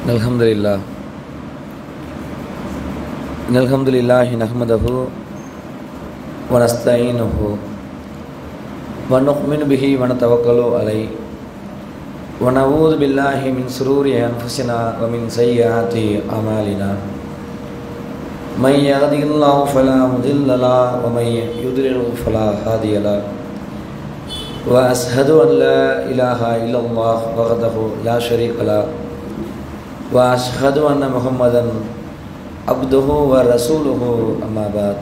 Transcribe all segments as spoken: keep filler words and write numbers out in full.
Alhamdulillah. Alhamdulillah nahmaduhu wa nasta'inuhu wa nu'minu bihi wa natawakkalu alayhi wa na'udzu billahi min shururi anfusina wa min sayyiati a'malina. Man yahdihillahu fala mudilla lahu wa man yudlil fala hadiya lahu. Wa ashhadu an la ilaha illallah wahdahu la sharika lahu wa ashhadu anna Muhammadan abduhu wa rasuluhu amma ba'd.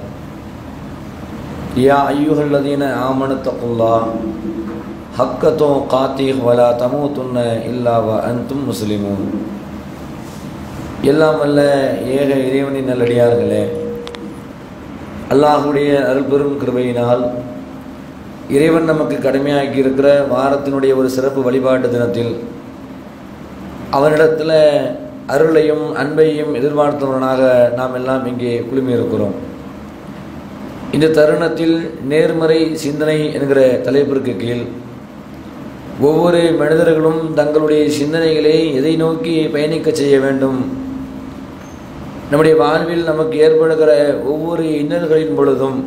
Ya ayyuhalladhina amanu taqullaha haqqa tuqatih wa la tamutunna illa wa antum muslimun. எல்லாம் வல்ல ஏக இறைவனின் நல்லடியார்களே, அல்லாஹுடைய அருள்பெரும் கிருபையினால் இறைவன் நமக்கு கடமையாக்கி இருக்கிற வாரத்தினுடைய ஒரு சிறப்பு வழிபாட்டு தினத்தில் அவனிடத்தில் அருளையும் அன்பையும் எதிர்பார்த்தவனாக நாம் எல்லாம் இங்கே குழுமியிருக்கிறோம். இந்த தருணத்தில் நேர்மறை சிந்தனை என்கிற தலைப்பிற்கு கீழ் ஒவ்வொரு மனிதர்களும் தங்களுடைய சிந்தனைகளை எதை நோக்கி பயணிக்க செய்ய வேண்டும், நம்முடைய வாழ்வில் நமக்கு ஏற்படுகிற ஒவ்வொரு இன்னல்களின் பொழுதும்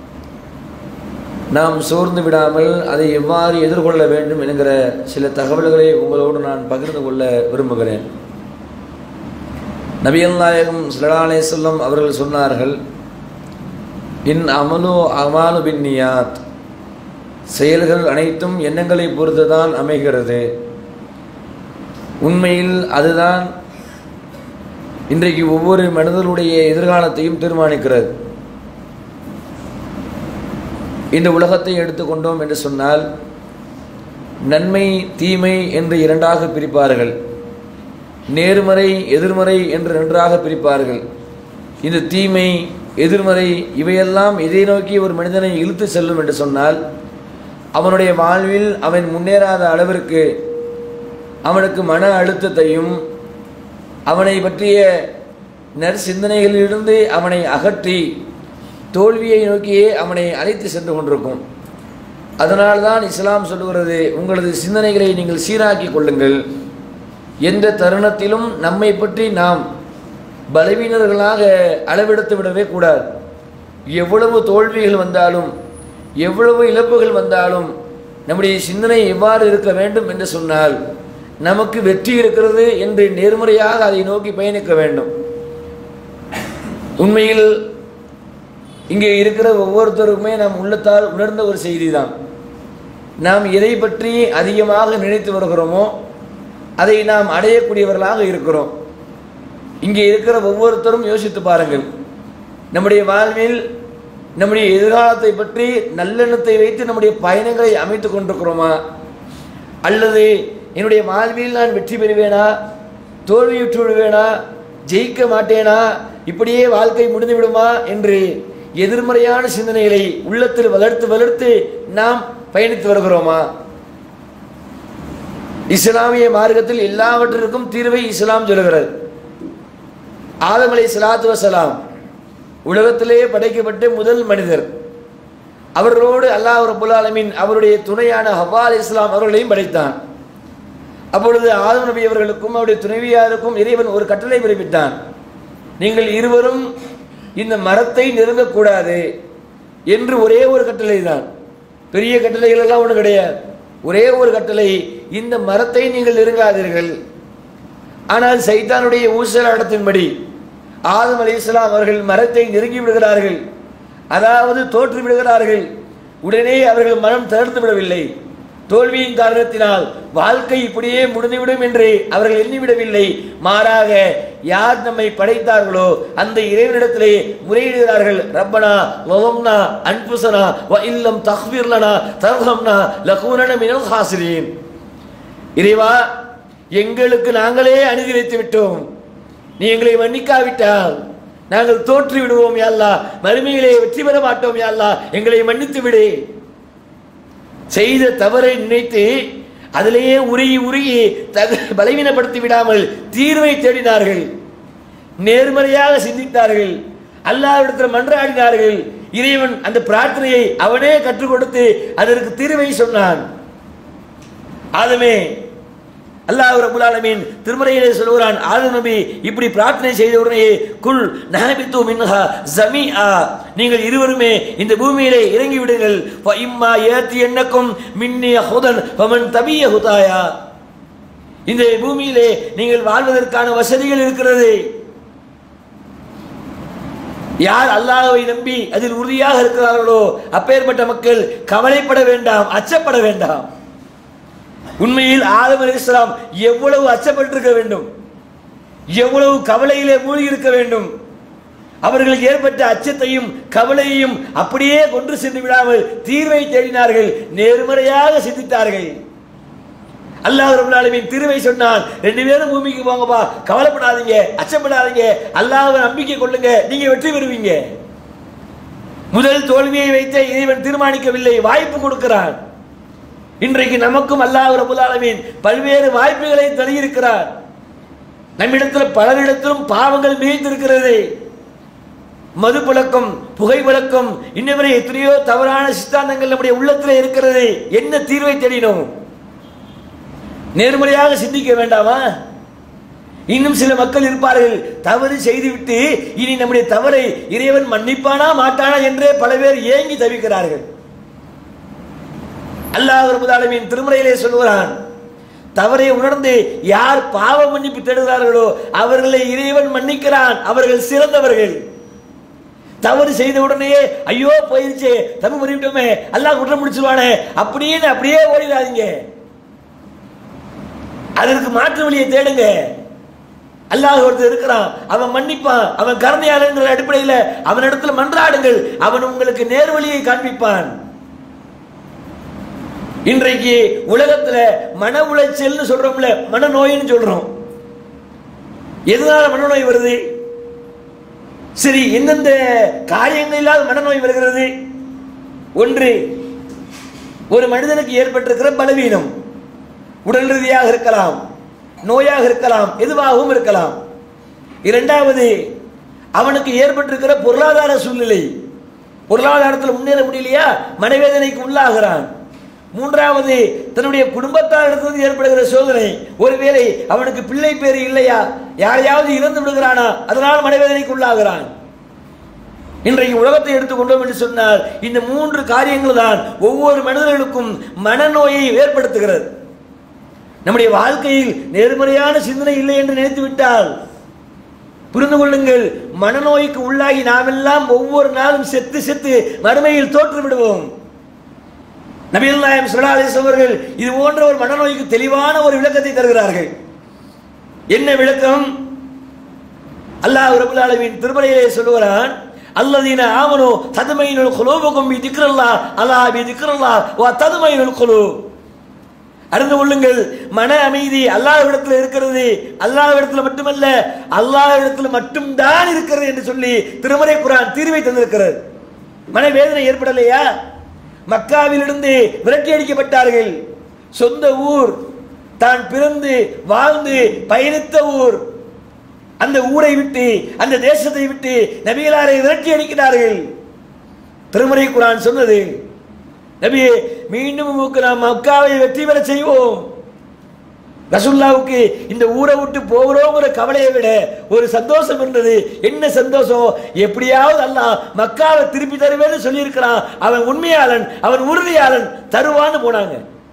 நாம் சோர்ந்து விடாமல் அதை எவ்வாறு எதிர்கொள்ள வேண்டும் என்கிற சில தகவல்களை உங்களோடு நான் பகிர்ந்து கொள்ள விரும்புகிறேன். நபிகள் நாயகம் ஸல்லல்லாஹு அலைஹி வஸல்லம் அவர்கள் சொன்னார்கள், இன் அமலு அமாலு பின்னியாத், செயல்கள் அனைத்தும் எண்ணங்களை பொறுத்துதான் அமைகிறது. உண்மையில் அதுதான் இன்றைக்கு ஒவ்வொரு மனிதனுடைய எதிர்காலத்தையும் தீர்மானிக்கிறது. இந்த உலகத்தை எடுத்துக்கொண்டோம் என்று சொன்னால் நன்மை தீமை என்று இரண்டாக பிரிப்பார்கள், நேர்மறை எதிர்மறை என்று நன்றாக பிரிப்பார்கள். இந்த தீமை எதிர்மறை இவையெல்லாம் எதை நோக்கி ஒரு மனிதனை இழுத்து செல்லும் என்று சொன்னால் அவனுடைய வாழ்வில் அவன் முன்னேறாத அளவிற்கு அவனுக்கு மன அழுத்தத்தையும் அவனை பற்றிய நற்சிந்தனைகளிலிருந்து அவனை அகற்றி தோல்வியை நோக்கியே அவனை அழைத்து சென்று கொண்டிருக்கும். அதனால்தான் இஸ்லாம் சொல்லுகிறது, உங்களது சிந்தனைகளை நீங்கள் சீராக்கி கொள்ளுங்கள். எந்த தருணத்திலும் நம்மை பற்றி நாம் பலவீனர்களாக அளவெடுத்து விடவே கூடாது. எவ்வளவு தோல்விகள் வந்தாலும் எவ்வளவு இழப்புகள் வந்தாலும் நம்முடைய சிந்தனை எவ்வாறு இருக்க வேண்டும் என்று சொன்னால் நமக்கு வெற்றி இருக்கிறது என்று நேர்மறையாக அதை நோக்கி பயணிக்க வேண்டும். உண்மையில் இங்கே இருக்கிற ஒவ்வொருத்தருக்குமே நாம் உள்ளத்தால் உணர்ந்த ஒரு செய்தி தான், நாம் எதை பற்றி அதிகமாக நினைத்து வருகிறோமோ அதை நாம் அடையக்கூடியவர்களாக இருக்கிறோம். இங்கே இருக்கிற ஒவ்வொருத்தரும் யோசித்து பாருங்கள், நம்முடைய வாழ்வில் நம்முடைய எதிர்காலத்தை பற்றி நல்லெண்ணத்தை வைத்து நம்முடைய பயணங்களை அமைத்து கொண்டிருக்கிறோமா, அல்லது என்னுடைய வாழ்வில் நான் வெற்றி பெறுவேனா, தோல்வியுற்று விடுவேனா, ஜெயிக்க மாட்டேனா, இப்படியே வாழ்க்கை முடிந்து விடுமா என்று எதிர்மறையான சிந்தனைகளை உள்ளத்தில் வளர்த்து வளர்த்து நாம் பயணித்து வருகிறோமா? இஸ்லாமிய மார்க்கத்தில் எல்லாவற்றிற்கும் தீர்வை இஸ்லாம் சொல்லுகிறது. ஆதம் அலைஹிஸ்ஸலாத்து வஸ்ஸலாம் உலகத்திலேயே படைக்கப்பட்ட முதல் மனிதர். அவர்களோடு அல்லாஹ் ரப்பல் ஆலமீன் அவருடைய துணையான ஹவ்வா அலைஹிஸ்ஸலாம் அவர்களையும் படைத்தான். அப்பொழுது ஆதம் நபி அவர்களுக்கும் அவருடைய துணைவியாருக்கும் இறைவன் ஒரு கட்டளை பிறப்பித்தான், நீங்கள் இருவரும் இந்த மரத்தை நெருங்கக்கூடாது என்று. ஒரே ஒரு கட்டளை தான், பெரிய கட்டளைகள் எல்லாம் ஒன்றும் கிடையாது. ஒரே ஒரு கட்டளை, இந்த மரத்தை நீங்கள் நெருங்காதீர்கள். ஆனால் சைத்தானுடைய ஊசலாட்டத்தின்படி ஆதம் அலைஹிஸ்ஸலாம் அவர்கள் மரத்தை நெருங்கி விடுகிறார்கள், அதாவது தோற்று விடுகிறார்கள். உடனே அவர்கள் மனம் தளர்ந்து விடவில்லை. தோல்வியின் காரணத்தினால் வாழ்க்கை இப்படியே முடிந்துவிடும் என்று அவர்கள் எண்ணிவிடவில்லை. மாறாக யார் நம்மை படைத்தார்களோ அந்த இறைவனிடத்திலே முறையிடுகிறார்கள், ரப்பனா வலம்னா அன்ஃபுஸனா வ இல்லம் தக்ஃபிர் லனா தர்ஹம்னா லகூனன மினல் ஹாசிரீன். இறைவா, எங்களுக்கு நாங்களே அநீதி இழைத்து விட்டோம், நீ எங்களை மன்னிக்காவிட்டால் நாங்கள் தோற்று விடுவோம் யா அல்லாஹ், மறுமையிலே வெற்றி பெற மாட்டோம் யா அல்லாஹ், எங்களை மன்னித்து விடு. செய்த தவறை நினைத்து அதிலேயே உருகி உருகி தக பலவீனப்படுத்தி விடாமல் தீர்வை தேடினார்கள், நேர்மறையாக சிந்தித்தார்கள், அல்லாஹ்விடத்தில் மன்றாடினார்கள். இறைவன் அந்த பிரார்த்தனையை அவனே கற்றுக் கொடுத்து அதற்கு தீர்வை சொன்னான். ஆதமே, அல்லாஹ் ரப்பல் ஆலமீன் திருமறையிலே சொல்கிறான், ஆதம் நபி இப்படி பிரார்த்தனை செய்த உடனே குல் நஹபிது மின்ஹா ஜமீஆ, நீங்கள் இருவருமே இந்த பூமியிலே இறங்கி விடுங்கள். ஃப இம்மா யத்தியன்னக்கும் மின்னி ஹுதன் ஃபமன் தபிய ஹுதாயா, இந்த பூமியிலே நீங்கள் வாழ்வதற்கான வசதிகள் இருக்கிறது. யார் அல்லாஹ்வை நம்பி அதில் உறுதியாக இருக்கிறார்களோ அப்பேற்பட்ட மக்கள் கவலைப்பட வேண்டாம், அச்சப்பட வேண்டாம். உண்மையில் ஆதம் அலைஹிஸ்ஸலாம் எவ்வளவு அச்சப்பட்டிருக்க வேண்டும், எவ்வளவு கவலையிலே மூழ்கி இருக்க வேண்டும். அவர்களுக்கு ஏற்பட்ட அச்சத்தையும் கவலையையும் அப்படியே கொண்டு சென்று விடாமல் தீர்வை தேடினார்கள், நேர்மறையாக சிந்தித்தார்கள். அல்லாஹ் ரப்பல் ஆலமீன் தீர்வை சொன்னான், ரெண்டு பேரும் பூமிக்கு போங்கப்பா, கவலைப்படாதீங்க, அச்சப்படாதீங்க, அல்லாஹ்வை நம்பிக்கை கொள்ளுங்க, நீங்க வெற்றி பெறுவீங்க. முதல் தோல்வியை வைத்த இறைவன் தீர்மானிக்கவில்லை, வாய்ப்பு கொடுக்கிறான். இன்றைக்கு நமக்கும் அல்லாஹ் ரப்பல் ஆலமீன் பல்வேறு வாய்ப்புகளை தருகிறார். நம்மிடத்தில் பலரிடத்திலும் பாவங்கள் மிகுந்திருக்கிறது. மது பழக்கம், புகை பழக்கம், இன்னவரை எத்தனையோ தவறான சித்தாந்தங்கள் நம்முடைய உள்ளத்தில் இருக்கிறது. என்ன தீர்வை தேடினோம்? நேர்மறையாக சிந்திக்க வேண்டாமா? இன்னும் சில மக்கள் இருப்பார்கள், தவறு செய்துவிட்டு இனி நம்முடைய தவறை இறைவன் மன்னிப்பானா மாட்டானா என்றே பல பேர் ஏங்கி தவிக்கிறார்கள். அல்லாஹ் ரப்பல் ஆலமீன் திருமறையிலே சொல்கிறான், தவறை உணர்ந்து யார் பாவ மன்னிப்பு தேடுகிறார்களோ அவர்களை இறைவன் மன்னிக்கிறான், அவர்கள் சிறந்தவர்கள். தவறு செய்த உடனே ஐயோ போயிருச்சே, தப்பு பண்ணிவிட்டோமே, அல்லாஹ் குற்றம் முடிச்சுவானே அப்படின்னு அப்படியே ஓடிடாதீங்க. அதற்கு மாற்று வழியை தேடுங்க. அல்லாஹ் ஒருத்தர் இருக்கிறான், அவன் மன்னிப்பான், அவன் கருணையாளர் அடிப்படையில் அவனிடத்துல மன்றாடுங்கள், அவன் உங்களுக்கு நேர்வழியை காண்பிப்பான். இன்றைக்கு உலகத்துல மன உளைச்சல் சொல்றோம்ல, மனநோயின்னு சொல்றோம். எதனால மனநோய் வருது? சரி, எந்தெந்த காரியங்களில் மனநோய் வருகிறது? ஒன்று, ஒரு மனிதனுக்கு ஏற்பட்டிருக்கிற பலவீனம், உடல் ரீதியாக இருக்கலாம், நோயாக இருக்கலாம், எதுவாகவும் இருக்கலாம். இரண்டாவது, அவனுக்கு ஏற்பட்டிருக்கிற பொருளாதார சூழ்நிலை, பொருளாதாரத்தில் முன்னேற முடியலையா, மனவேதனைக்கு உள்ளாகிறான். மூன்றாவது, தன்னுடைய குடும்பத்தாரிடத்திலிருந்து ஏற்படுகிற சோதனை, ஒருவேளை அவனுக்கு பிள்ளை பேரு இல்லையா, யாரையாவது இறந்து விடுகிறானா, அதனால் மனவேதனைக்கு உள்ளாகிறான். இன்றைக்கு உலகத்தை எடுத்துக்கொண்டோம் என்று சொன்னால் இந்த மூன்று காரியங்கள் தான் ஒவ்வொரு மனிதர்களுக்கும் மனநோயை ஏற்படுத்துகிறது. நம்முடைய வாழ்க்கையில் நேர்மறையான சிந்தனை இல்லை என்று நினைத்து விட்டால் புரிந்து கொள்ளுங்கள், மனநோய்க்கு உள்ளாகி நாமெல்லாம் ஒவ்வொரு நாளும் செத்து செத்து மறுமையில் தோற்று விடுவோம். நபிகள் நாயகம் ஸல்லல்லாஹு அலைஹி வஸல்லம் அவர்கள் இது போன்ற ஒரு மனநோய்க்கு தெளிவான ஒரு விளக்கத்தை தருகிறார்கள். என்ன விளக்கம்? அல்லாஹ் ரப்பல் ஆலமீன் திருமறையிலே சொல்கிறான், அல்லதீன ஆமனு தத்மைனுல் குலூபுகும் பி திக்ரில்லாஹ் அலா பி திக்ரில்லாஹ் வ தத்மைனுல் குலூப். அறிந்து கொள்ளுங்கள், மன அமைதி அல்லாஹ்விடத்தில் இருக்கிறது. அல்லாஹ்விடத்தில் மட்டுமல்ல, அல்லாஹ்விடத்தில் மட்டும்தான் இருக்கிறது என்று சொல்லி திருமறை குர்ஆன் தீர்வை தந்திருக்கிறது. மனவேதனை ஏற்படலையா? மக்காவிலிருந்து விரட்டி அடிக்கப்பட்டார்கள். சொந்த ஊர், தான் பிறந்து வாழ்ந்து பயணித்த ஊர், அந்த ஊரை விட்டு அந்த தேசத்தை விட்டு நபிகளாரை விரட்டி அடிக்கிறார்கள். திருமறை குர்ஆன் சொன்னது, நபியே மீண்டும் நாம் மக்காவை வெற்றி பெற செய்வோம். ரசூலுல்லாஹ்வுக்கு இந்த ஊரை விட்டு போகிறோங்கிற கவலையை விட ஒரு சந்தோஷம் இருந்தது. என்ன சந்தோஷம்? எப்படியாவது அல்லாஹ் மக்காவை திருப்பி தருவேன்னு சொல்லி இருக்கிறான். அவன் உண்மையாளன், அவன் உறுதியாளன், தருவான்னு போனாங்க.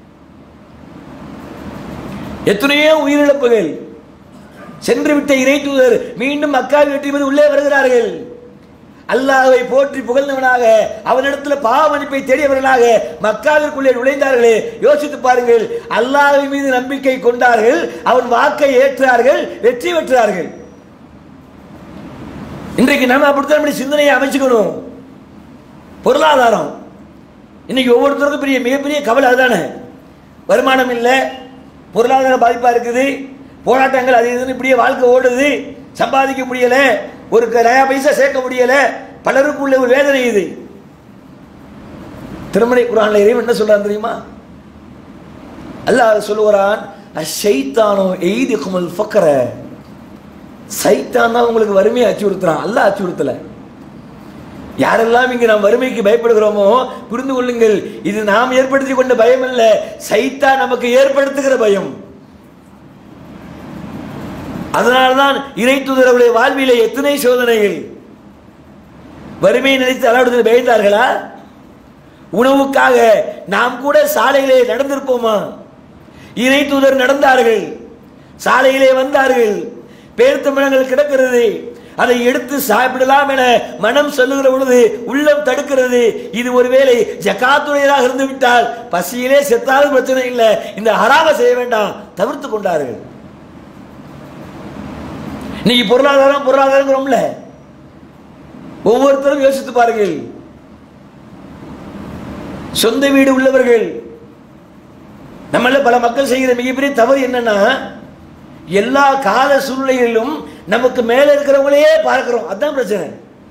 எத்தனையோ உயிரிழப்புகள். சென்று விட்ட இறை தூதர் மீண்டும் மக்காவை வெற்றி பெற்று உள்ளே வருகிறார்கள். அல்லாஹ்வை போற்றி புகழ்ந்தவனாக, அவனிடத்தில் பாவ மன்னிப்பை தேடியவர்களாக மக்காவிற்குள்ளே நுழைந்தார்களே. யோசித்து பாருங்கள், அல்லாஹ்வின் மீது நம்பிக்கை கொண்டார்கள், அவன் வாக்கை ஏற்றார்கள், வெற்றி பெற்றார்கள். இன்றைக்கு நம்ம அப்படித்தான் நம்முடைய சிந்தனையை அமைச்சுக்கணும். பொருளாதாரம் இன்னைக்கு ஒவ்வொருத்தருக்கும் பெரிய மிகப்பெரிய கவலை அதுதானே. வருமானம் இல்லை, பொருளாதார பாதிப்பா இருக்குது, போராட்டங்கள் அது இதுன்னு இப்படியே வாழ்க்கை ஓடுது, சம்பாதிக்க முடியல, ஒரு நயா பைசா சேர்க்க முடியல, பலருக்கு உள்ள ஒரு வேதனை இது. திருமறை குர்ஆன்ல இறைவன் என்ன சொல்றான் தெரியுமா? அல்லாஹ் சொல்லுகிறான், அஷைத்தானோ எய்திகுமுல் ஃபக்ர. சைத்தான் தான் உங்களுக்கு வறுமையை அச்சுறுத்துறான், அல்லாஹ் அச்சுறுத்தல. யாரெல்லாம் இங்கு நாம் வறுமைக்கு பயப்படுகிறோமோ புரிந்து கொள்ளுங்கள், இது நாம் ஏற்படுத்தி கொண்ட பயம் அல்ல, சைத்தான் நமக்கு ஏற்படுத்துகிற பயம். அதனால்தான் இறை தூதரவுடைய வாழ்விலே எத்தனை சோதனைகள். வறுமையை நினைத்து அல்லாஹ்விடத்தில் பயந்தார்களா? உணவுக்காக நாம் கூட சாலையிலே நடந்திருப்போமா? இறை தூதர் நடந்தார்கள், சாலையிலே வந்தார்கள், பேர்த்தமிழங்கள் கிடக்கிறது, அதை எடுத்து சாப்பிடலாம் என மனம் சொல்லுகிற பொழுது உள்ளம் தடுக்கிறது. இது ஒருவேளை ஜகாத்துடையதாக இருந்து விட்டால் பசியிலே செத்தாலும் பிரச்சனை இல்லை, இந்த ஹராம செய்ய வேண்டாம், தவிர்த்து கொண்டார்கள். இன்னைக்கு பொருளாதாரம் பொருளாதாரங்கிறோம்ல, ஒவ்வொருத்தரும் யோசித்து பாருங்கள். சொந்த வீடு உள்ளவர்கள் நம்மள பல மக்கள் செய்கிற மிகப்பெரிய தவறு என்னன்னா, எல்லா கால சூழ்நிலைகளிலும் நமக்கு மேல இருக்கிறவங்களையே பார்க்கிறோம். அதுதான் பிரச்சனை.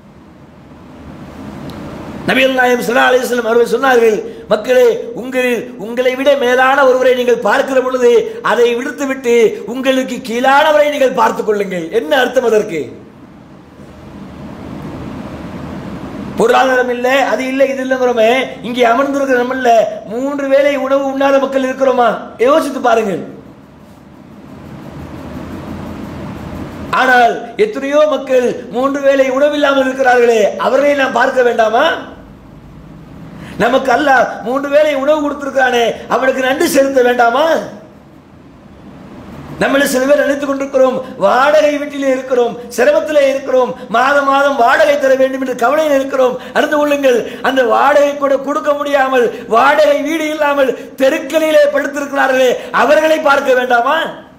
நபிகள் நாயகம் ஸல்லல்லாஹு அலைஹி வஸல்லம் அவர்கள் சொன்னார்கள், மக்களே, உங்களில் உங்களை விட மேலான ஒருவரை நீங்கள் பார்க்கிற பொழுது அதை விடுத்து விட்டு உங்களுக்கு கீழானவரை நீங்கள் பார்த்துக் கொள்ளுங்கள். என்ன அர்த்தம் அதற்கு? பொருளாதாரம் இல்லை, அது இல்லை, இது இல்லைங்கிறோமே. இங்கே அமர்ந்திருக்கிற நம்மள மூன்று வேளை உணவு உண்ணாத மக்கள் இருக்கிறோமா? யோசித்து பாருங்கள். ஆனால் எத்தனையோ மக்கள் மூன்று வேளை உணவில்லாமல் இருக்கிறார்களே, அவர்களை நாம் பார்க்க வேண்டாமா? நமக்கு அல்லாஹ் மூன்று வேளை உணவு கொடுத்திருக்கானே, அவனுக்கு நன்றி செலுத்த வேண்டாமா? நம்மள சில பேர் நினைத்துக் கொண்டிருக்கிறோம், வாடகை வீட்டிலே இருக்கிறோம், சிரமத்திலே இருக்கிறோம், மாதம் மாதம் வாடகை தர வேண்டும் என்று கவலையில் இருக்கிறோம். அறிந்து கொள்ளுங்கள், அந்த வாடகை கூட கொடுக்க முடியாமல் வாடகை வீடு இல்லாமல் தெருக்களிலே படுத்திருக்கிறார்களே, அவர்களை பார்க்க வேண்டாமா?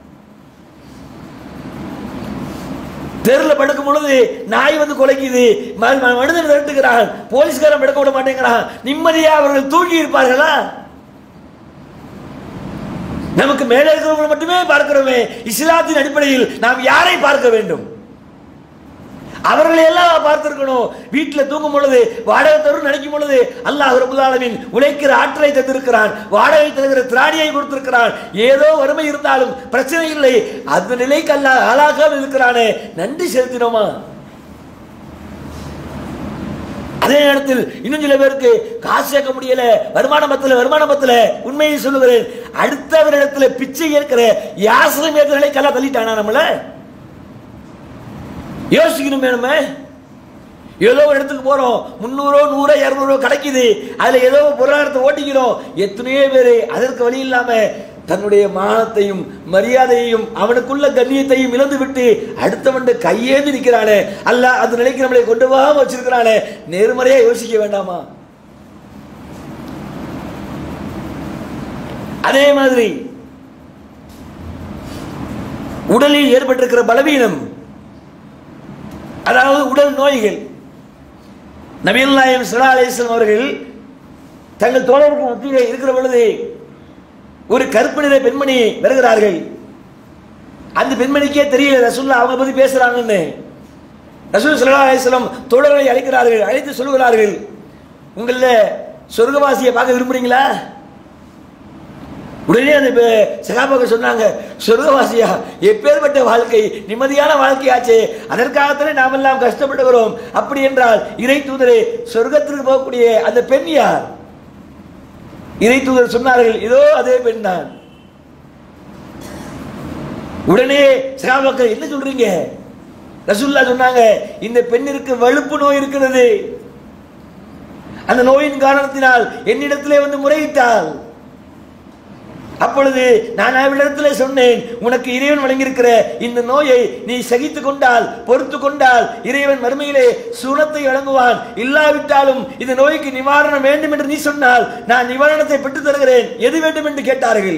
தெருவில் படுக்கும் பொழுது நாய் வந்து கொலைக்குது, மனிதன் விரட்டுகிறான், போலீஸ்காரன் படுக்க விட மாட்டேங்கிறான், நிம்மதியா அவர்கள் தூங்கி இருப்பார்களா? நமக்கு மேலே இருக்கிறவங்களை மட்டுமே பார்க்கிறோமே. இஸ்லாத்தின் அடிப்படையில் நாம் யாரை பார்க்க வேண்டும்? அவர்களை எல்லாம் பார்த்திருக்கணும். வீட்டில் தூங்கும் பொழுது வாடகை தரும் நினைக்கும் பொழுது அல்லாஹ் ரப்பல் ஆலமீன் உழைக்கிற ஆற்றலை தந்திருக்கிறான், வாடகை தருகிற திராணியை கொடுத்திருக்கிறான். ஏதோ வறுமை இருந்தாலும் பிரச்சனை இல்லை, அந்த நிலைக்கு அல்லாஹ் ஆளாக்காமல் இருக்கிறானே, நன்றி செலுத்தினோமா? அதே நேரத்தில் இன்னும் சில பேருக்கு காசு சேர்க்க முடியல, வருமானம் பத்தல, வருமானம் பத்தல. உண்மையை சொல்லுகிறேன், அடுத்தவரிடத்தில் பிச்சை ஏற்கிற யாசகம் ஏற்கிற நிலைக்கு எல்லாம் தள்ளிட்டானா நம்மள? யோசிக்கணுமே. நம்ம ஏதோ ஒரு இடத்துக்கு போறோம், முன்னூறோ நூறோ இருநூறோ கிடைக்குது, அதுல ஏதோ பொருளாதாரத்தை ஓட்டிக்கிறோம். எத்தனையோ பேரு அதற்கு வழி இல்லாம தன்னுடைய மானத்தையும் மரியாதையையும் அவனுக்குள்ள கண்ணியத்தையும் இழந்து விட்டு அடுத்தவன் கையேந்தி நிற்கிறானே. அல்லாஹ் அந்த நிலைக்கு நம்மளை கொண்டு போகாம வச்சிருக்கிறானே. நேர்மறையா யோசிக்க வேண்டாமா? அதே மாதிரி உடலில் ஏற்பட்டிருக்கிற பலவீனம், அதாவது உடல் நோய்கள். நபிகள் நாயகம் ஸல்லல்லாஹு அலைஹி வஸல்லம் அவர்கள் தங்கள் தோழர்களுக்கு மத்தியிலே இருக்கிற பொழுது ஒரு கருப்பு நிற பெண்மணி வருகிறார்கள். அந்த பெண்மணிக்கே தெரியல ரசூலுல்லாஹ் அவங்க பத்தி பேசுறாங்கன்னு. ரசூல் ஸல்லல்லாஹு அலைஹி வஸல்லம் தோழர்களை அழைக்கிறார்கள். அழைத்து சொல்கிறார்கள், உங்கள சொர்க்கவாசியை பார்க்க விரும்புறீங்களா? உடனே அந்த சகாபாக்கள் சொன்னாங்க, சொர்க்கவாசியா? எப்பேற்பட்ட வாழ்க்கை, நிம்மதியான வாழ்க்கையாச்சே, அதற்காகத்தானே நாம் எல்லாம் கஷ்டப்படுகிறோம். அப்படி என்றால் இறை தூதரே, சொர்க்கத்திற்கு போகக்கூடிய அந்த பெண் யார்? இறை தூதர் சொன்னார்கள், இதோ அதே பெண் தான். உடனே சகாபாக்கள், என்ன சொல்றீங்க? ரசூலுல்லாஹ் சொன்னாங்க, இந்த பெண்ணிற்கு வழுப்பு நோய் இருக்கிறது, அந்த நோயின் காரணத்தினால் என்னிடத்திலே வந்து முறையிட்டாள். அப்பொழுது நான் அவளிடத்தில் சொன்னேன், உனக்கு இறைவன் வழங்கியிருக்கிற இந்த நோயை நீ சகித்து கொண்டால், பொறுத்து கொண்டால் இறைவன் மறுமையிலே சுனத்தை வழங்குவான். இல்லாவிட்டாலும் இந்த நோய்க்கு நிவாரணம் வேண்டும் என்று நீ சொன்னால் நான் நிவாரணத்தை பெற்றுத் தருகிறேன், எது வேண்டும் என்று கேட்டார்கள்.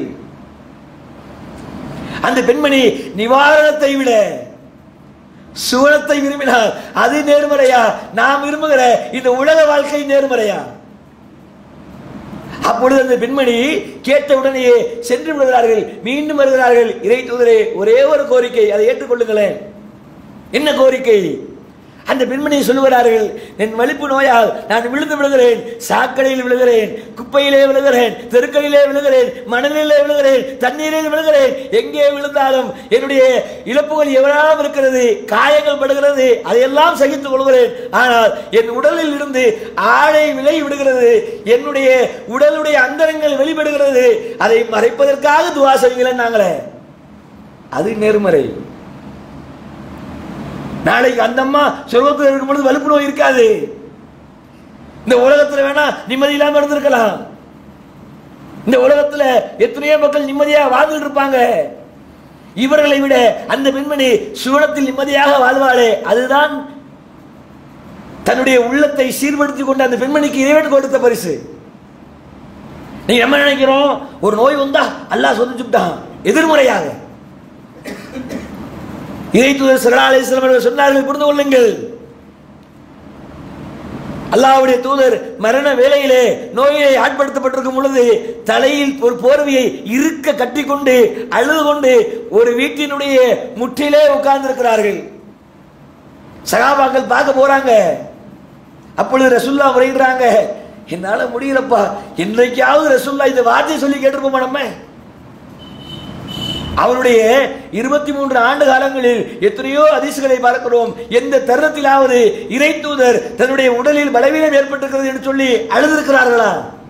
அந்த பெண்மணி நிவாரணத்தை விட சுவனத்தை விரும்பினார். அது நேர்மறையா? நாம் விரும்புகிற இந்த உலக வாழ்க்கை நேர்மறையா? அப்பொழுது அந்த பெண்மணி கேட்ட உடனேயே சென்று விடுகிறார்கள். மீண்டும் வருகிறார்கள், இறை தூதரே, ஒரே ஒரு கோரிக்கை, அதை ஏற்றுக்கொள்ளுங்களேன். என்ன கோரிக்கை? அந்த பெண்மணி சொல்லுகிறார்கள், என் வலிப்பு நோயால் நான் விழுந்து விழுகிறேன், சாக்கடையில் விழுகிறேன், குப்பையிலே விழுகிறேன், தெருக்களிலே விழுகிறேன், மணலிலே விழுகிறேன், தண்ணீரில் விழுகிறேன். எங்கே விழுந்தாலும் என்னுடைய இழப்புகள் எவ்வளவு இருக்கிறது, காயங்கள் படுகிறது, அதையெல்லாம் சகித்துக் கொள்கிறேன். ஆனால் என் உடலில் இருந்து ஆடை விலை விடுகிறது, என்னுடைய உடலுடைய அந்தரங்கள் வெளிப்படுகிறது, அதை மறைப்பதற்காக துவா செய்கிறேன். நாங்களே அது நேர்மறை. நாளைக்கு அந்த அம்மா சொர்க்கத்தில் இருக்கும் பொழுது வலுப்பு நோய் இருக்காது. இந்த உலகத்தில் வேணா நிம்மதி இல்லாம இருந்திருக்கலாம். இந்த உலகத்தில் எத்தனையோ மக்கள் நிம்மதியா வாழ்ந்துட்டு இருப்பாங்க. இவர்களை விட அந்த பெண்மணி சுவனத்தில் நிம்மதியாக வாழ்வாளே, அதுதான் தன்னுடைய உள்ளத்தை சீர்படுத்திக் கொண்டு அந்த பெண்மணிக்கு இறைவன் கொடுத்த பரிசு. நீங்க நம்ம நினைக்கிறோம் ஒரு நோய் வந்தா அல்லாஹ் சொந்துச்சுட்டான், எதிர்மறையாக. இறை தூதர் ஸல்லல்லாஹு அலைஹி வஸல்லம் அவர்கள் சொன்னார்கள், புரிந்து கொள்ளுங்கள், அல்லாஹ்வுடைய தூதர் மரண வேளையிலே நோயை ஆட்படுத்தப்பட்டிருக்கும் பொழுது தலையில் ஒரு போர்வையை இருக்க கட்டிக்கொண்டு அழுது கொண்டு ஒரு வீட்டினுடைய முற்றிலே உட்கார்ந்து இருக்கிறார்கள். சகாபாக்கள் பார்க்க போறாங்க. அப்பொழுது ரசூலுல்லாஹ் முறையிடுறாங்க, என்னால முடியலப்பா, என்றைக்காவது ரசூலுல்லாஹ் இந்த வார்த்தையை சொல்லி கேட்டிருப்போமா நம்ம? அவருடைய இருபத்தி மூன்று ஆண்டு காலங்களில் எத்தனையோ ஹதீஸ்களை பார்க்கிறோம். எந்த தருணத்திலாவது இறை தூதர் தன்னுடைய உடலில் பலவீனம் ஏற்பட்டிருக்கிறது என்று சொல்லி அழுதிருக்கிறார்களா?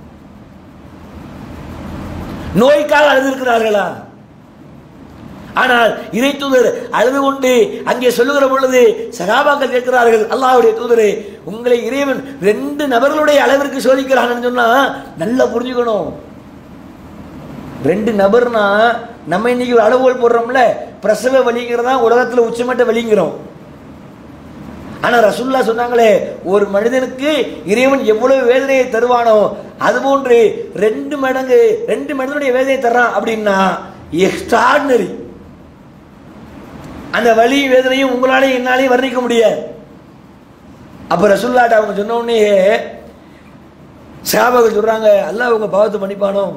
நோய்க்காக அழுதிருக்கிறார்களா? ஆனால் இறை தூதர் அழுது கொண்டு அங்கே சொல்லுகிற பொழுது சகாபாக்கள் கேட்கிறார்கள், அல்லாஹ்வுடைய தூதரே, உங்களை இறைவன் ரெண்டு நபர்களுடைய அளவிற்கு சோதிக்கிறான்னு சொன்னா நல்லா புரிஞ்சுக்கணும். ரெண்டு நபர்னா நம்ம இன்னைக்கு ஒரு அளவுகோல் போடுறோம்ல, பிரசவ வலிங்கிறதா உலகத்தில் உச்சமட்ட வலிங்கிறோம். ஆனா ரசூலுல்லாஹ் சொன்னாங்களே, ஒரு மனிதனுக்கு இறைவன் எவ்வளவு வேதனையை தருவானோ அதுபோன்று ரெண்டு மடங்கு ரெண்டு மனிதனுடைய வேதனையை தர்றான் அப்படின்னா எக்ஸ்ட்ராடினரி. அந்த வலி வேதனையும் உங்களாலையும் என்னாலையும் வர்ணிக்க முடியாது. அப்ப ரசூலுல்லாஹ் அவங்க சொன்ன உடனே சஹாபாக்கள் சொல்றாங்க, அல்லாஹ் உங்க பாவத்தை மன்னிப்பானோ?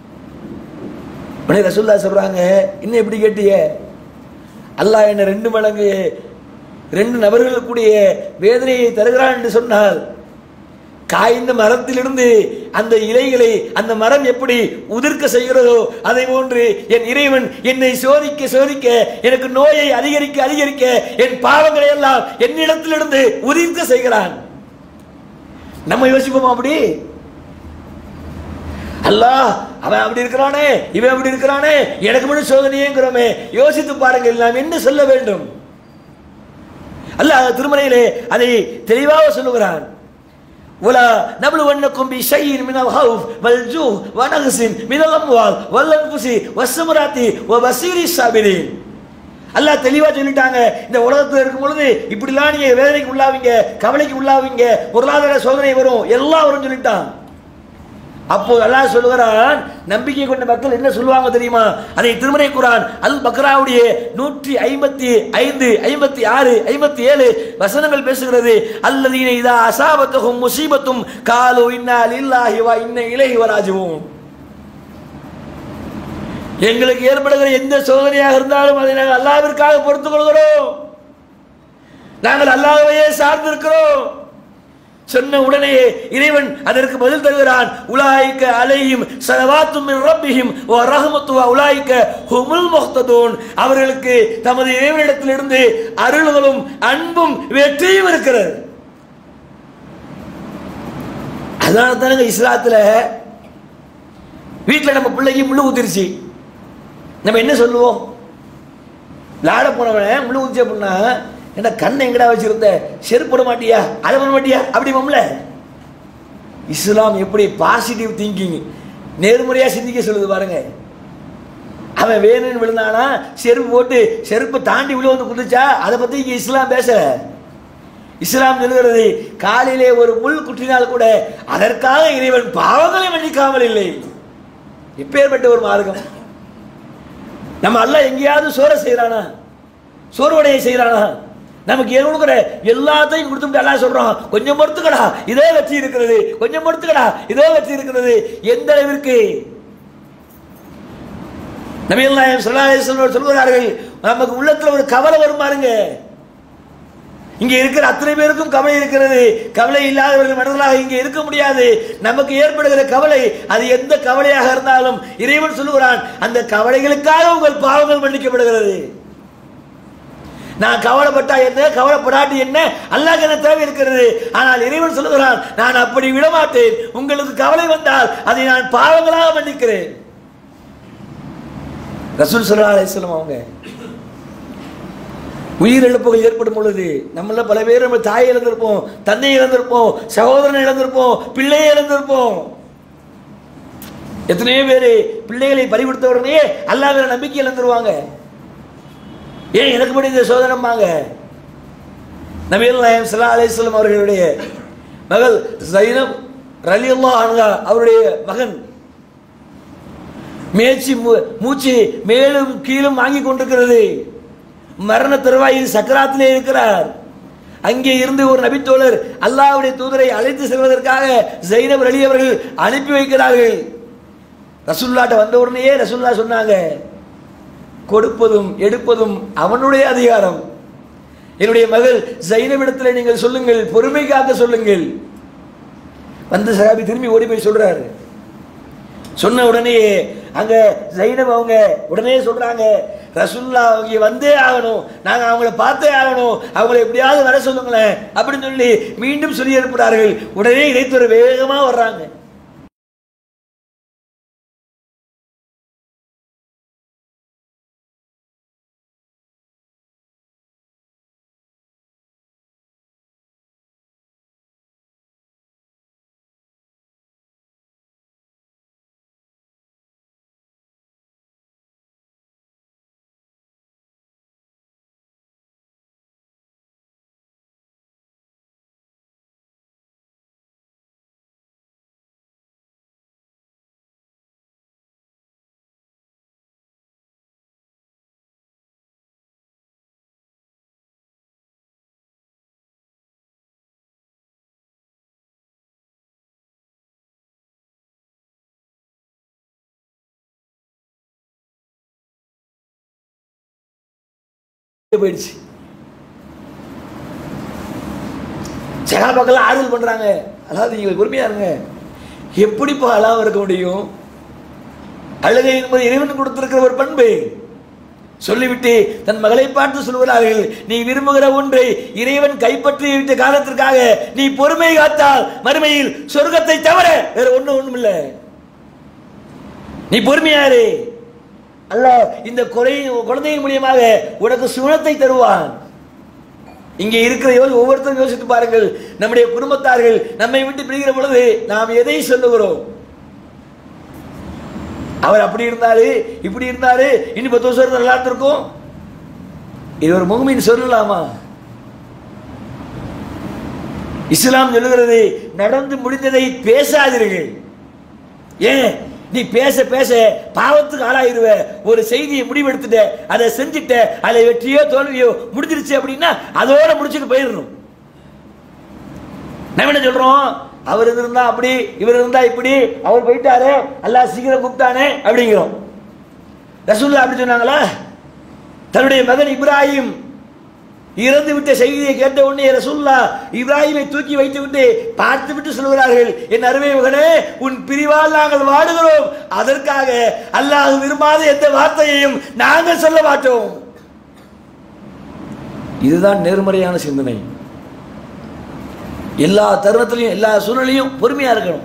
உடனே ரசூலுல்லாஹ் சொல்றாங்க, இன்னும் எப்படி கேட்டிய? அல்லாஹ் என்ன ரெண்டு மடங்கு ரெண்டு நபர்களுக்குடைய வேதனையை தருகிறான் என்று சொன்னால், காய்ந்த மரத்திலிருந்து அந்த இலைகளை அந்த மரம் எப்படி உதிர்க்க செய்கிறதோ அதை போன்று என் இறைவன் என்னை சோதிக்க சோதிக்க, எனக்கு நோயை அதிகரிக்க அதிகரிக்க என் பாவங்களை எல்லாம் என்னிடத்திலிருந்து உதிர்க்க செய்கிறான். நம்ம யோசிப்போமா அப்படி? அல்லாஹ் அவன் அப்படி இருக்கிறானே, இவன் அப்படி இருக்கிறானே, எனக்கு மட்டும் சோதனையேங்கிறோமே. யோசித்து பாருங்கள், நாம் என்ன சொல்ல வேண்டும்? அல்லாஹ் திருமறையிலே அதை தெளிவாக சொல்லுகிறான். ولا نبلونكم بشيء من الخوف والجوع ونقص من الاموال والانفس والثمرات وبشر الصابرين. அல்லாஹ் தெளிவா சொல்லிட்டாங்க, இந்த உலகத்தில் இருக்கும் பொழுது இப்படிலாம் நீங்க வேதனைக்கு உள்ளாவீங்க, கவலைக்கு உள்ளாவீங்க, பொருளாதார சோதனை வரும், எல்லாம் வரும் சொல்லிட்டான். அப்போ அல்லாஹ் சொல்லுகிறான், நம்பிக்கை கொண்ட மக்கள் என்ன சொல்லுவாங்க தெரியுமா? அதை திருமறை குர்ஆன் அல் பக்ராவுடைய நூற்றி ஐம்பத்தி ஐந்து ஐம்பத்தி ஆறு ஐம்பத்தி ஏழு வசனங்கள் பேசுகிறது. அல்லதீன இதா அஸாபத்துஹும் முஸீபத்தும் காலு இன்னா லில்லாஹி வ இன்னா இலைஹி ராஜிஊன். எங்களுக்கு ஏற்படுகிற எந்த சோதனையாக இருந்தாலும் அதை நாங்கள் அல்லாஹ்விற்காக பொறுத்துக் கொள்கிறோம், நாங்கள் அல்லாஹ்வையே சார்ந்திருக்கிறோம். சொன்ன உடனே இறைவன் அதற்கு பதில் தருகிறான், உலாயிக்க அலைஹிம் ஸலவாத்தும் மின் ரப்பிஹிம் வ ரஹ்மத்து வ உலாயிக்க ஹுமுல் முஹ்ததூன். அவர்களுக்கு தமது இறைவனிடத்திலிருந்து அருள்களும் அன்பும் வெற்றியும் இருக்கிறது. அதனால தானங்க இஸ்லாத்துல வீட்டில் நம்ம பிள்ளைக்கு முள்ளு ஊத்திருச்சு, நம்ம என்ன சொல்லுவோம்? விளாட போனவன் முள்ளு ஊத்திச்ச அப்படின்னா, என்ன கண்ணை எங்கடா வச்சிருந்த, செருப்பு போட மாட்டியா, அதை பண்ண மாட்டியா அப்படிமோம்ல. இஸ்லாம் எப்படி பாசிட்டிவ் திங்கிங், நேர்முறையா சிந்திக்க சொல்லுது பாருங்க. அவன் வேணும்னு விழுந்தானா செருப்பு போட்டு செருப்பு தாண்டி விழு வந்து குதிச்சா அதை பத்தி இங்க இஸ்லாம் பேச. இஸ்லாம் சொல்லுகிறது, காலிலே ஒரு முள் குற்றினால் கூட அதற்காக இறைவன் பாவங்களை மன்னிக்காமல் இல்லை. எப்பேற்பட்ட ஒரு மார்க்கம்! நம்ம அல்லாஹ் எங்கேயாவது சோற செய்யறானா, சோர்வடைய செய்யறானா? நமக்கு கொடுக்குற எல்லாத்தையும் கொடுத்து அல்லாஹ் சொல்றான், கொஞ்சம் பொறுத்துக்கடா இதே வெற்றி இருக்கிறது, கொஞ்சம் பொறுத்துக்கடா இதே வெற்றி இருக்கிறது. எந்த அளவிற்கு நபிகள் நாயகம் ஸல்லல்லாஹு அலைஹி வஸல்லம் சொல்கிறார்கள், நமக்கு உள்ளத்துல ஒரு கவலை வரும் பாருங்க. இங்க இருக்கிற அத்தனை பேருக்கும் கவலை இருக்கிறது, கவலை இல்லாதவர்கள் மனிதர்களாக இங்கே இருக்க முடியாது. நமக்கு ஏற்படுகிற கவலை அது எந்த கவலையாக இருந்தாலும் இறைவன் சொல்லுகிறான், அந்த கவலைகளுக்காக உங்கள் பாவங்கள் மன்னிக்கப்படுகிறது. நான் கவலைப்பட்டா என்ன, கவலைப்படாட்டி என்ன, அல்லாஹ்க்கு என்ன தேவை இருக்கிறது? ஆனால் இறைவன் சொல்லுகிறான், நான் அப்படி விடமாட்டேன், உங்களுக்கு கவலை வந்தால் அதை நான் பாவங்களாக மன்னிக்கிறேன். ரசூல் ஸல்லல்லாஹு அலைஹி வஸல்லம் அவங்க உயிரிழப்புகள் ஏற்படும் பொழுது நம்மள பல பேர் நம்ம தாயை இழந்திருப்போம், தந்தையை இழந்திருப்போம், சகோதரனை இழந்திருப்போம், பிள்ளையை இழந்திருப்போம். எத்தனையோ பேர் பிள்ளைகளை பறிகொடுத்த உடனே அல்லாஹ் மேல நம்பிக்கை இழந்துருவாங்க. ஏன் எனக்கு மட்டும் இந்த சோதனைமாங்க? நபிகள் நாயகம் ஸல்லல்லாஹு அலைஹி வஸல்லம் அவர்களுடைய மகள் ஸைனப் ரலியல்லாஹு அன்ஹா அவருடைய மகன் மேய்ச்சி மூச்சு மேலும் கீழும் வாங்கி கொண்டிருக்கிறது. மரண தருவாயில் சக்கராத்திலே இருக்கிறார். அங்கே இருந்து ஒரு நபித்தோழர் அல்லாஹ்வுடைய தூதரை அழைத்து செல்வதற்காக ஸைனப் ரலி அவர்கள் அனுப்பி வைக்கிறார்கள். ரசூலுல்லாஹ்ட்ட வந்த உடனேயே ரசூலுல்லாஹ் சொன்னாங்க, கொடுப்பதும் எடுப்பதும் அவனுடைய அதிகாரம். என்னுடைய மகள் ஸைனபிடத்தில் நீங்கள் சொல்லுங்கள், பொறுமை காக்க சொல்லுங்கள். வந்த சஹாபி திரும்பி ஓடி போய் சொல்றாரு. சொன்ன உடனே அங்க ஸைனப் அவங்க உடனே சொல்றாங்க, ரசூலுல்லாஹ் இங்க வந்தே ஆகணும், நாங்க அவங்கள பார்த்தே ஆகணும், அவங்கள எப்படியாவது வர சொல்லுங்களேன் அப்படின்னு சொல்லி மீண்டும் சொல்லி அனுப்புறார்கள். உடனே இறைத்தவர் வேகமா வர்றாங்க. போயிடுச்சு. சகாபாக்கள் ஆறுதல் பண்றாங்க, அதாவது நீங்கள் பொறுமையா இருங்க, எப்படி அழாம இருக்க முடியும்? அழுகை என்பது இறைவன் கொடுத்திருக்கிற ஒரு பண்பு. சொல்லிவிட்டு தன் மகளை பார்த்து சொல்கிறார்கள், நீ விரும்புகிற ஒன்றை இறைவன் கைப்பற்றி விட்ட காலத்திற்காக நீ பொறுமை காத்தால் மறுமையில் சொர்க்கத்தை தவிர வேற ஒண்ணு ஒண்ணும் இல்லை. நீ பொறுமையாரு, அல்லாஹ் இந்த குழந்தையின் மூலியமாக உனக்கு சுனத்தை தருவான். இங்கே இருக்கிற ஒவ்வொருத்தரும் யோசித்து பாருங்கள், நம்முடைய குடும்பத்தார்கள் நம்மை விட்டு பிரிகிற பொழுது நாம் எதை சொல்லுகிறோம்? அவர் அப்படி இருந்தாரு, இப்படி இருந்தாரு, இன்னும் பத்து வருஷம் நல்லா இருக்கும். இது ஒரு முஃமின் சொல்லலாமா? இஸ்லாம் சொல்லுகிறது, நடந்து முடிந்ததை பேசாதீர்கள். ஏன்? நீ பேச பேச பாவத்துக்கு ஆளாயிருவ. ஒரு செய்தியை முடிவெடுத்துட்ட, அதை செஞ்சுட்ட, அதை வெற்றியோ தோல்வியோ முடிஞ்சிருச்சு அப்படின்னா அதோட முடிச்சுட்டு போயிடணும். நம்ம என்ன சொல்றோம்? அவர் இருந்தா அப்படி, இவர் இருந்தா இப்படி, அவர் போயிட்டாரு, அல்லாஹ் சீக்கிரம் கூப்பிட்டானே அப்படிங்கிறோம். ரசூலுல்லாஹ் அப்படி சொன்னாங்களா? தன்னுடைய மகன் இப்ராஹிம் இறந்து விட்ட செய்தியை கேட்ட உடனே ரசூலுல்லாஹ் இப்ராஹிமை தூக்கி வைத்து விட்டு பார்த்து விட்டு சொல்கிறார்கள், என் அருமை மகனே, உன் பிரிவால் நாங்கள் வாடுகிறோம், அதற்காக அல்லாஹ் விரும்பாத எந்த வார்த்தையையும் நாங்கள் சொல்ல மாட்டோம். இதுதான் நேர்மறையான சிந்தனை. எல்லா தருணத்திலையும் எல்லா சூழ்நிலையும் பொறுமையா இருக்கணும்.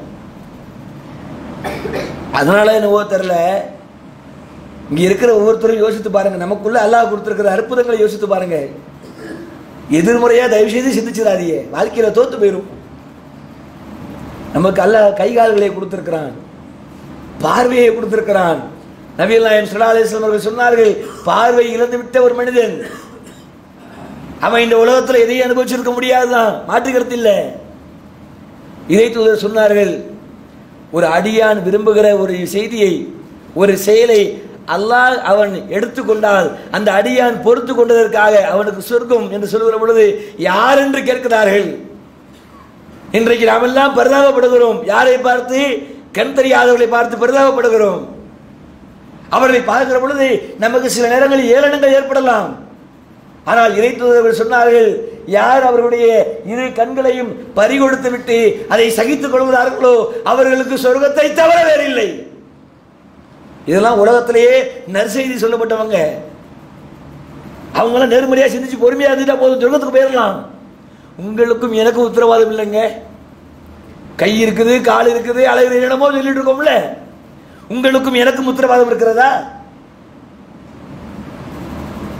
அதனால என்னவோ தெரியல, இங்க இருக்கிற ஒவ்வொருத்தரும் யோசித்து பாருங்க, நமக்குள்ள அல்லாஹ் கொடுத்திருக்கிற அற்புதங்களை யோசித்து பாருங்க. எதிர்முறையா தயவு செய்து சிந்திச்சிடாதீங்க, வாழ்க்கையில தோத்து போயிடும். நமக்கு அல்லாஹ் கை கால்களை கொடுத்திருக்கிறான், பார்வையை கொடுத்திருக்கிறான். நபிகள் நாயகம் ஸல்லல்லாஹு அலைஹி வஸல்லம் அவர்கள் சொன்னார்கள், பார்வை இழந்து விட்ட ஒரு மனிதன் அவன் இந்த உலகத்தில் எதையும் அனுபவிச்சிருக்க முடியாதுதான், மாற்று கருத்து இல்லை. இதை தூதர் சொன்னார்கள், ஒரு அடியான் விரும்புகிற ஒரு செய்தியை, ஒரு செயலை அல்லாஹ் அவன் எடுத்துக்கொண்டால் அந்த அடியான் பொறுத்து கொண்டதற்காக அவனுக்கு சொர்க்கம் என்று சொல்கிற பொழுது யார் என்று கேட்கிறார்கள். இன்றைக்கு நாம் எல்லாம் பரிதாபப்படுகிறோம். யாரை பார்த்து? கண் தெரியாதவர்களை பார்த்து பரிதாபப்படுகிறோம். அவர்களை பார்க்கிற பொழுது நமக்கு சில நேரங்களில் ஏளனங்கள் ஏற்படலாம். ஆனால் இறை தூதர்கள் சொன்னார்கள், யார் அவர்களுடைய இரு கண்களையும் பறிகொடுத்து விட்டு அதை சகித்துக் கொள்கிறார்களோ அவர்களுக்கு சொர்க்கத்தை தவிர வேறில்லை. இதெல்லாம் உலகத்திலேயே நற்செய்தி சொல்லப்பட்டவங்க. அவங்களாம் நேர்மறையா சிந்திச்சு பொறுமையா இருந்துட்டா போதும், சொர்க்கத்துக்கு போயிடலாம். உங்களுக்கும் எனக்கும் உத்தரவாதம் இல்லைங்க. கை இருக்குது, கால் இருக்குது, அழகு இடமோ சொல்லிட்டு இருக்கோம்ல, உங்களுக்கும் எனக்கும் உத்தரவாதம் இருக்கிறதா?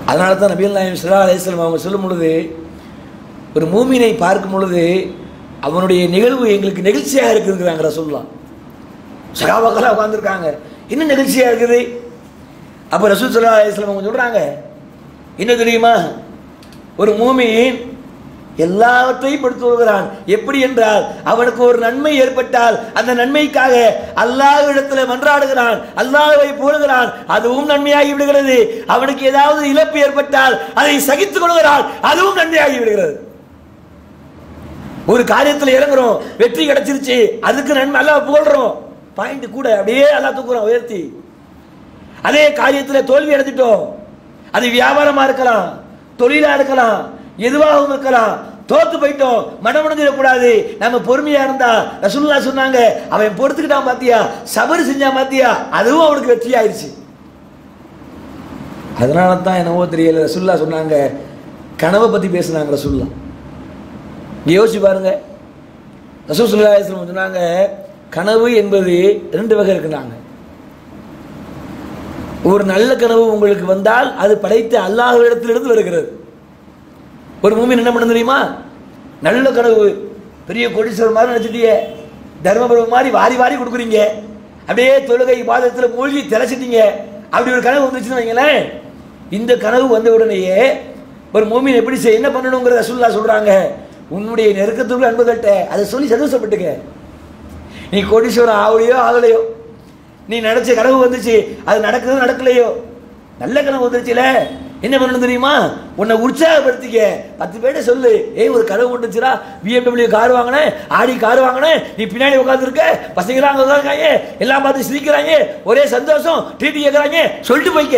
அதனால தான் நபிகள் நாயகம் ஸல்லல்லாஹு அலைஹி வஸல்லம் அவங்க சொல்லும் பொழுது, ஒரு மூமினை பார்க்கும் பொழுது அவனுடைய நிகழ்வு எங்களுக்கு நெகிழ்ச்சியாக இருக்குங்கிறாங்க ரசூலுல்லாஹ். சஹாபாக்கள் உட்கார்ந்துருக்காங்க, என்ன நெகிழ்ச்சியாக இருக்குது. அப்போ ரசூல் ஸல்லல்லாஹு அலைஹி வஸல்லம் அவங்க சொல்கிறாங்க, என்ன தெரியுமா, ஒரு மூமின் எல்லாவற்றையும் படுத்து வருகிறான். எப்படி என்றால், அவனுக்கு ஒரு நன்மை ஏற்பட்டால் அந்த நன்மைக்காக அல்லாஹ்விடத்தில் மன்றாடுகிறான், அல்லாஹ்வை புகழ்கிறான், அதுவும் நன்மையாகி விடுகிறது. அவனுக்கு ஏதாவது இழப்பு ஏற்பட்டால் அதை சகித்துக் கொள்கிறான், அதுவும் நன்மையாகி விடுகிறது. ஒரு காரியத்தில் இறங்குறோம், வெற்றி கிடைச்சிருச்சு, அதுக்கு நன்மை அல்லாஹ் புகழ்றோம், பாயிண்ட் கூட அப்படியே அல்லாஹ் தூக்குறோம் உயர்த்தி. அதே காரியத்தில் தோல்வி அடைஞ்சிட்டோம், அது வியாபாரமா இருக்கலாம், தொழிலா இருக்கலாம், எதுவாகவும் இருக்கலாம், தோத்து போயிட்டோம், மனமுடைஞ்சிடக்கூடாது. நம்ம பொறுமையா இருந்தா ரசூலுல்லாஹ் சொன்னாங்க, அவன் பொறுத்துக்கிட்டான் பாத்தியா, சபர் செஞ்சான் பாத்தியா, அதுவும் அவனுக்கு வெற்றி ஆயிடுச்சு. அதனால தான் என்னவோ தெரியல ரசூலுல்லாஹ் சொன்னாங்க, கனவை பத்தி பேசினாங்க ரசூலுல்லாஹ். யோசிச்சு பாருங்க, ரசூல் ஸல்லல்லாஹு அலைஹி வஸல்லம் சொன்னாங்க, கனவு என்பது ரெண்டு வகை இருக்குனாங்க. ஒரு நல்ல கனவு உங்களுக்கு வந்தால் அது படைத்த அல்லாஹ்விடத்திலிருந்து வருகிறது. ஒரு மூமின் என்ன பண்ண தெரியுமா, நல்ல கனவு, பெரிய கோடீஸ்வரர் மாதிரி நினைச்சிட்டீங்க, தர்மபுரம் மாதிரி வாரி வாரி கொடுக்குறீங்க, அப்படியே தொழுகை பாதத்தில் மூழ்கி திளைச்சிட்டீங்க, அப்படி ஒரு கனவு வந்துச்சுன்னு வைங்களேன். இந்த கனவு வந்த உடனேயே ஒரு மூமின் எப்படி செய்ய என்ன பண்ணணுங்கிற ரசூலுல்லாஹ் சொல்றாங்க, உன்னுடைய நெருக்கத்துக்குள்ள அன்பு கட்ட அதை சொல்லி சந்தோஷப்பட்டுக்க. நீ கோடீஸ்வரன் ஆகலையோ ஆகலையோ, நீ நினைச்ச கனவு வந்துச்சு, அது நடக்குதோ நடக்கலையோ, நல்ல கனவு வந்துருச்சுல, என்ன பண்ணணும் தெரியுமா, உன்னை உற்சாகப்படுத்திக்க. பத்து பேர்ட்ட சொல்லு, ஏய் ஒரு கனவு வந்துச்சுடா, பிஎம்டபிள்யூ கார் வாங்கினேன், ஆடி கார் வாங்கினேன், நீ பின்னாடி உட்காந்துருக்க, பசங்க அங்கே உட்காந்துருக்காங்க, எல்லாம் பார்த்து சிரிக்கிறாங்க, ஒரே சந்தோஷம், ட்ரீட் கேட்குறாங்க, சொல்லிட்டு போய்க்க.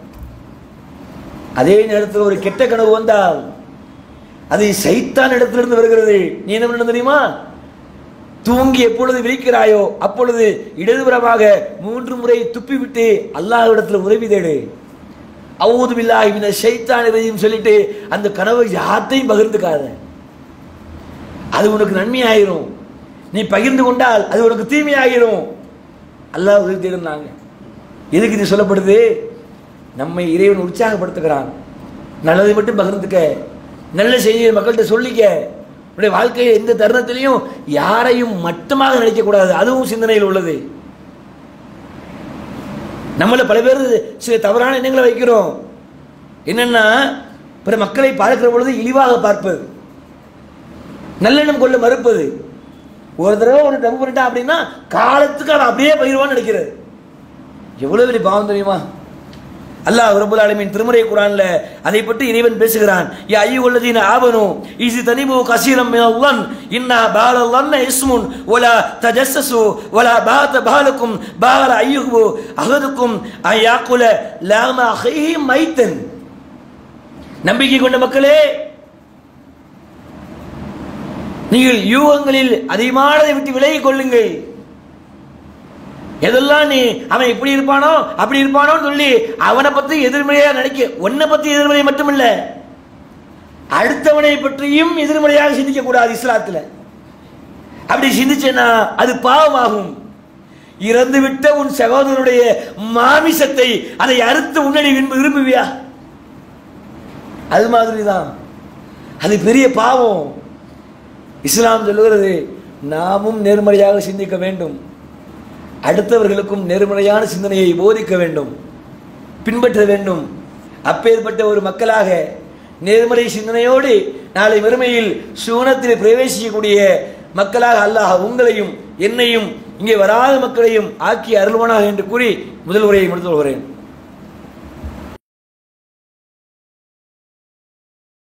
அதே நேரத்தில் ஒரு கெட்ட கனவு வந்தால் அது சைத்தான் இடத்திலிருந்து வருகிறது. நீ என்ன பண்ணணும் தெரியுமா, தூங்கி எப்பொழுது விழிக்கிறாயோ அப்பொழுது இடதுபுறமாக மூன்று முறை துப்பிவிட்டு அல்லாஹ்விடத்தில் உதவி தேடு. அஊது பில்லாஹி மினஷ் ஷைத்தானிர் ரஜீம் சொல்லிட்டு அந்த கனவை யார்ட்டையும் பகிர்ந்துக்காத, அது உனக்கு நன்மையாயிரும். நீ பகிர்ந்து கொண்டால் அது உனக்கு தீமையாகிரும். அல்லாஹ் உதவி தேடுனாங்க. எதுக்கு இது சொல்லப்படுது, நம்மை இறைவன் உற்சாகப்படுத்துகிறான். நல்லதை மட்டும் பகிர்ந்துக்க, நல்ல செய்தியை மக்கள்கிட்ட சொல்லிக்க. உன்னுடைய வாழ்க்கையில் எந்த தருணத்திலையும் யாரையும் மட்டமாக நினைக்கக்கூடாது, அதுவும் சிந்தனையில் உள்ளது. நம்மள பல பேர் சில தவறான எண்ணங்களை வைக்கிறோம். என்னன்னா, பிற மக்களை பார்க்கிற பொழுது இழிவாக பார்ப்பது, நல்லெண்ணம் கொள்ள மறுப்பது. ஒரு தடவை ஒரு தப்பு பண்ணிட்டான் அப்படின்னா காலத்துக்கு அவன் அப்படியே பகிர்வான்னு நினைக்கிறது. எவ்வளவு பெரிய பாவம் தெரியுமா. அல்லாஹ் ரப்பல் ஆலமீன் திருமறை குர்ஆன்ல அதை பற்றி இறைவன் பேசுகிறான். யா அய்யுஹல்லதீன ஆமனூ இஸ் தனிபு கஸீரம் மினல்-ظن இன்னா பாலல்-ظن இஸ்முன் வலா தஜஸ்ஸஸு வலா பாத பாலக்கும் பார அய்யுஹு அஹதுக்கும் அயாகுல லாம அஹீஹி மைத்தன். நம்பிக்கை கொண்ட மக்களே, நீங்கள் யூகங்களில் அதிகமானதை விட்டு விலகிக் கொள்ளுங்கள். எதெல்லாம் நீ அவன் இப்படி இருப்பானோ அப்படி இருப்பானோன்னு சொல்லி அவனை பத்தி எதிர்மறையா நினைக்க, உன்னை பத்தி எதிர்மறை மட்டுமில்ல அடுத்தவனை பற்றியும் எதிர்மறையாக சிந்திக்க கூடாது. இஸ்லாத்துல அப்படி சிந்திச்சேன்னா அது பாவமாகும். இறந்து விட்ட உன் சகோதரனுடைய மாமிசத்தை அதை அறுத்து உன்னடி விரும்புவியா? அது மாதிரிதான், அது பெரிய பாவம். இஸ்லாம் சொல்லுகிறது, நாமும் நேர்மறையாக சிந்திக்க வேண்டும், அடுத்தவர்களுக்கும் நேர்மறையான சிந்தனையை போதிக்க வேண்டும், பின்பற்ற வேண்டும். அப்பேற்பட்ட ஒரு மக்களாக நேர்மறை சிந்தனையோடு நாளை மறுமையில் சுவனத்தில் பிரவேசிக்கக்கூடிய மக்களாக அல்லாஹ் உங்களையும் என்னையும் இங்கே வராத மக்களையும் ஆக்கி அருள்வானாக என்று கூறி முதல் உரையை முடித்து கொள்கிறேன்.